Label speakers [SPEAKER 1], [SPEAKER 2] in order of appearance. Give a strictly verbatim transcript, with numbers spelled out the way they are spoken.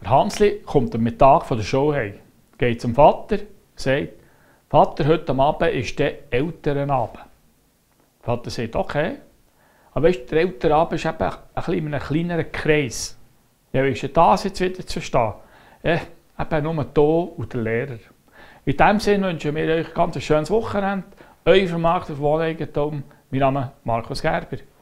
[SPEAKER 1] Der Hansli kommt am Mittag von der Schule heim, geht zum Vater, sagt, Vater, heute am Abend ist der Elternabend. Der Vater sagt, okay. Aber weißt, der Elternabend ist eben ein bisschen in einem kleineren Kreis. Ja, wie ist denn das jetzt wieder zu verstehen? Ja, eben nur du und der Lehrer. In diesem Sinne wünschen wir euch ein ganz schönes Wochenende. Euer Vermarkter von Wohneigentum. Mein Name ist Markus Gerber.